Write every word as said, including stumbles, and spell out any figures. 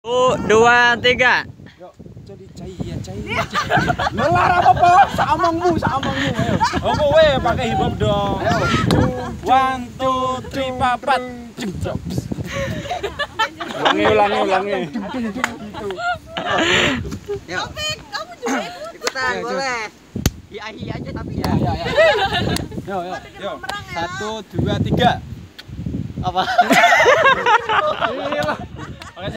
Satu, dua, tiga. Yuk, jadi cahaya cahaya. Melar apa apa? Samongmu, samongmu. Ayo. Oh, kowe pakai hip hop dong. Ayo. One, two, three, papat. Ulangi, ulangi, ulangi. Gitu. Yuk. Kamu juga ikut. Ikutan boleh. Hi-hi aja tapi ya. Ya, ya. Yuk, yuk. Yuk. Satu, dua, tiga. Apa? Iya.